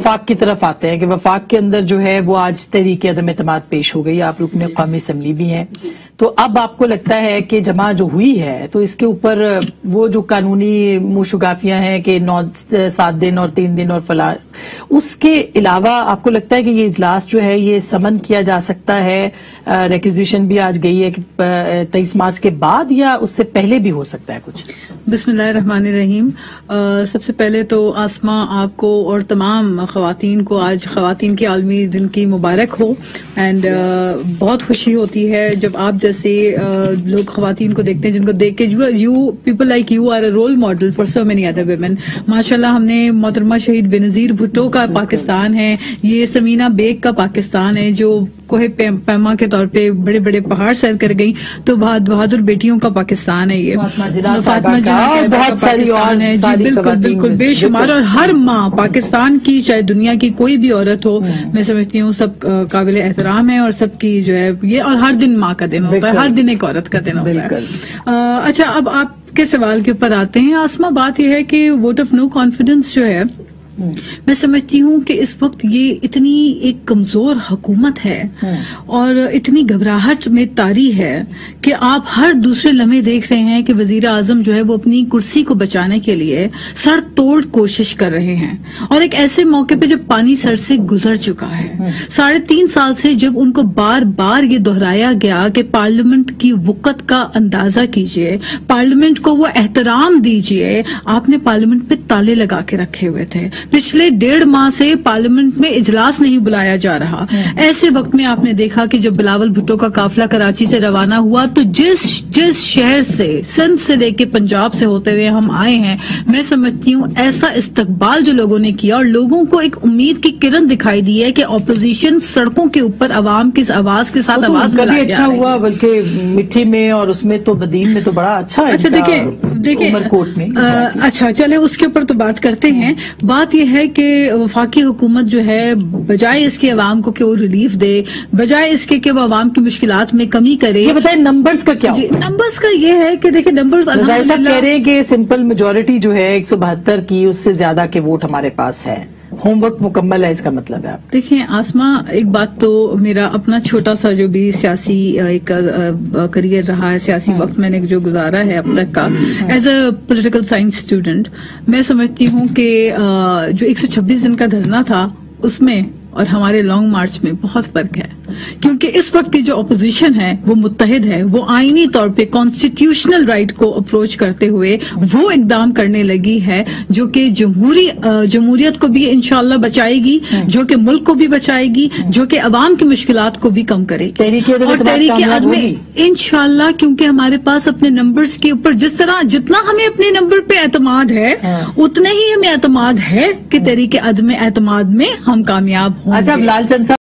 وفاق کی طرف آتے ہیں کہ وفاق کے اندر جو ہے وہ آج تحریک عدم اعتماد پیش ہو گئی. آپ رکن قومی اسمبلی بھی ہیں, تو اب آپ کو لگتا ہے کہ جمع جو ہوئی ہے تو اس کے اوپر وہ جو قانونی موشگافیاں ہیں کہ 7 دن اور 3 دن اور فلاں, اس کے علاوہ آپ کو لگتا ہے کہ یہ اجلاس جو ہے یہ سمن کیا جا سکتا ہے؟ ریکوزیشن بھی آج گئی ہے کہ 23 مارچ کے بعد یا اس سے پہلے بھی ہو سکتا ہے کچھ؟ بسم اللہ الرحمن الرحیم. سب سے پہلے تو آسما آپ کو اور تمام خواتین کو آج خواتین کے عالمی دن کی مبارک ہو. اینڈ بہت خوشی ہوتی ہے جب آپ جیسے لوگ خواتین کو دیکھتے ہیں جن کو دیکھ کے you people like you are a role model for so many other women. ماشاء اللہ ہم نے محترمہ شہید بینظیر بھٹو کا پاکستان ہے, یہ سمینہ بیگ کا پاکستان ہے جو کوہ پیما کے طور پہ بڑے بڑے پہاڑ سیر کر گئی, تو بہادر بیٹیوں کا پاکستان ہے یہ. فاطمہ جناح بہت ساری اور ہے جی, بالکل بالکل بے شمار. اور ہر ماں پاکستان کی چاہے دنیا کی کوئی بھی عورت ہو, میں سمجھتی ہوں سب قابل احترام ہے اور سب کی جو ہے یہ, اور ہر دن ماں کا دن ہوتا ہے, ہر دن ایک عورت کا دن ہوتا ہے. اچھا, اب آپ کے سوال کے اوپر آتے ہیں آسما. بات یہ ہے کہ ووٹ آف نو کانفیڈنس جو ہے, میں سمجھتی ہوں کہ اس وقت یہ اتنی ایک کمزور حکومت ہے اور اتنی گھبراہٹ میں طاری ہے کہ آپ ہر دوسرے لمحے دیکھ رہے ہیں کہ وزیر اعظم جو ہے وہ اپنی کرسی کو بچانے کے لیے سر توڑ کوشش کر رہے ہیں, اور ایک ایسے موقع پہ جب پانی سر سے گزر چکا ہے. 3.5 سال سے جب ان کو بار بار یہ دہرایا گیا کہ پارلیمنٹ کی وقت کا اندازہ کیجئے, پارلیمنٹ کو وہ احترام دیجئے, آپ نے پارلیمنٹ پہ تالے لگا کے رکھے ہوئے تھے. پچھلے 1.5 ماہ سے پارلیمنٹ میں اجلاس نہیں بلایا جا رہا. ایسے وقت میں آپ نے دیکھا کہ جب بلاول بھٹو کا قافلہ کراچی سے روانہ ہوا تو جس شہر سے, سندھ سے لے کے پنجاب سے ہوتے ہوئے ہم آئے ہیں, میں سمجھتی ہوں ایسا استقبال جو لوگوں نے کیا اور لوگوں کو ایک امید کی کرن دکھائی دی ہے کہ اپوزیشن سڑکوں کے اوپر عوام کی آواز کے ساتھ آواز ملا. اچھا ہوا, بلکہ مٹھی میں اور اس میں تو بدین میں تو بڑا اچھا ہے. اچھا دیکھیں عمرکوٹ میں. اچھا چلے اس کے اوپر تو بات کرتے ہیں. بات یہ ہے کہ وفاقی حکومت جو ہے بجائے اس کے عوام کو کہ وہ ریلیف دے, بجائے اس کے کہ وہ عوام کی مشکلات میں کمی کرے. یہ بتائیں نمبرز کا کیا؟ جی, نمبرز کا یہ ہے کہ دیکھیں نمبرز ایسا کہہ رہے ہیں کہ سمپل میجورٹی جو ہے 172 کی, اس سے زیادہ کے ووٹ ہمارے پاس ہے, ہوم ورک مکمل ہے, اس کا مطلب ہے. آپ دیکھیں آسما, ایک بات تو میرا اپنا چھوٹا سا جو بھی سیاسی ایک کریئر رہا ہے, سیاسی وقت میں نے جو گزارا ہے اب تک کا as a political science student, میں سمجھتی ہوں کہ جو 126 دن کا دھرنا تھا اس میں اور ہمارے لانگ مارچ میں بہت فرق ہے, کیونکہ اس وقت کی جو اپوزیشن ہے وہ متحد ہے, وہ آئینی طور پہ کانسٹیٹیوشنل رائٹ کو اپروچ کرتے ہوئے وہ اقدام کرنے لگی ہے جو کہ جمہوریت کو بھی انشاءاللہ بچائے گی, جو کہ ملک کو بھی بچائے گی, جو کہ عوام کی مشکلات کو بھی کم کرے گی. اور تحریک عدم انشاءاللہ, کیونکہ ہمارے پاس اپنے نمبرز کے اوپر جتنا ہمیں اپنے نمبر پہ اعتماد ہے اتنا ہی ہمیں اعتماد ہے کہ تحریک عدم اعتماد میں ہم کامیاب ہوں گے. اچھا, لال چند